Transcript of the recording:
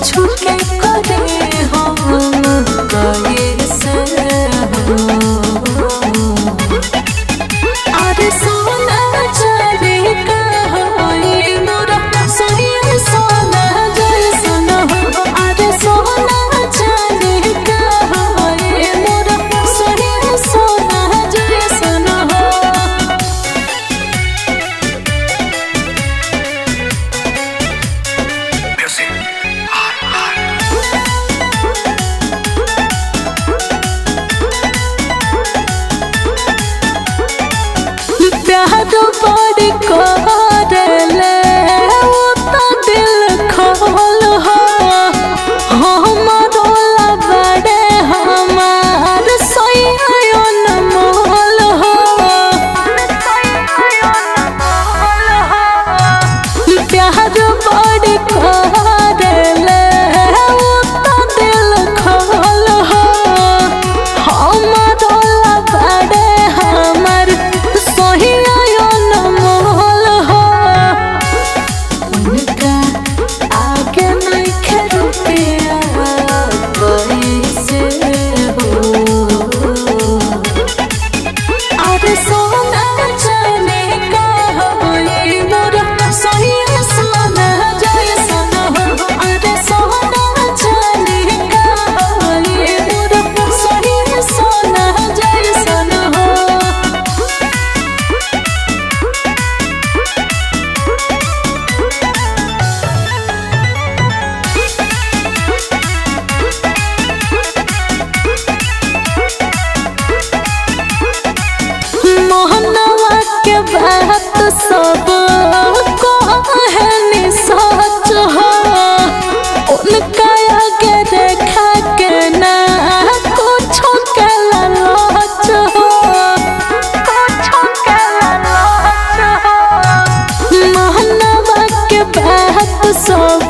छुके करे हम कैसे हो। अरे सोना चांदी का होई मोरा सोहिया सोना जैसन हो। अरे सोना चांदी का होई मोरा सोहिया सोना जैसन हो। प्यार बड़ी करेले वो तो दिल खोल हो। हमारो लबड़े हमार सोया अनमोल हो। प्यार बड़ी करेले वो तो दिल खोल हो। हमारो लबड़े हमार आगे नहीं रुपया कैसे हो। अरे सोना चांदी का होई मोरा सोहिया सोना जैसन हो। अरे सोना चांदी का होई मोरा सोहिया सोना जैसन हो। मोहनवा के बात सब कहनी सच हो। उनका आगे देखा के ना कुछ के लालच हो। मोहनवा के बात सब